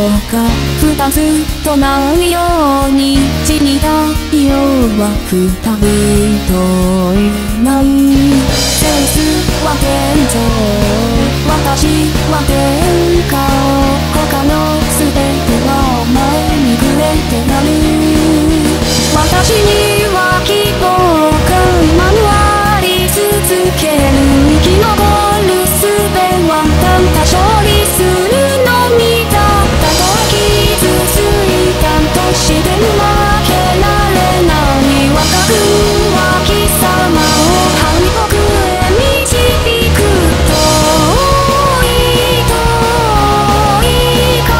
が二つとないように血に太陽は二人といないセンスは天井私は天下他の全てはお前に触れてなる私には希望が今にあり続ける生き残る術はたった勝利するのみだたとえ傷ついたとしても負けられない若くは貴様を敗北へ導く遠い遠い体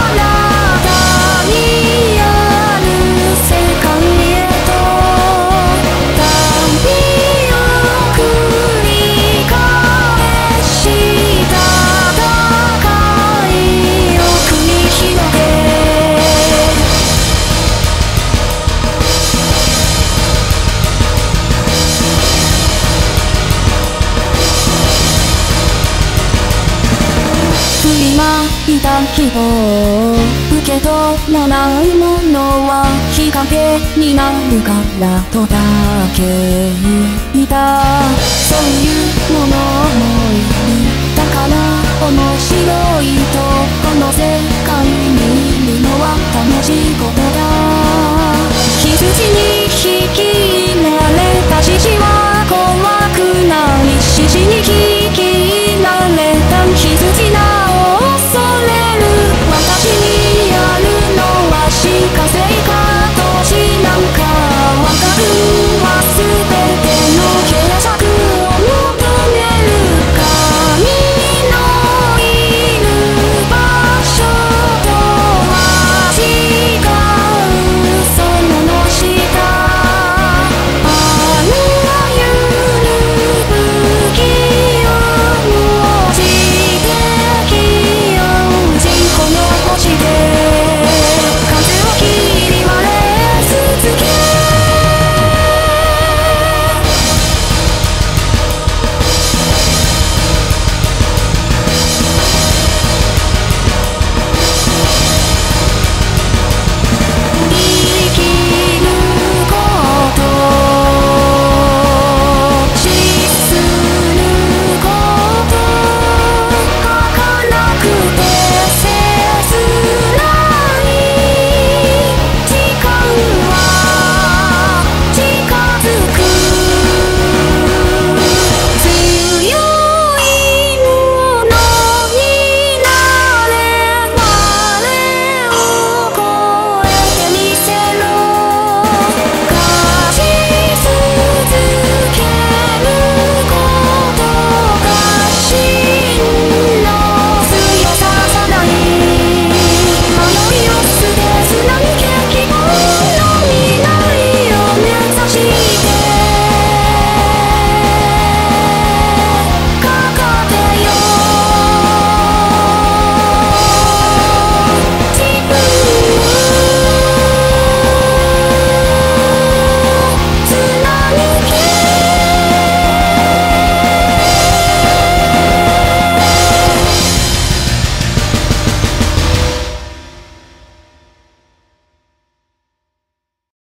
にある世界へと旅を繰り返した戦いを繰り広げ振りまいた希望受け取らないものは日陰になるからとだけ言ったそういうものもいるだから面白いとこの世界にいるのは楽しいことだ羊に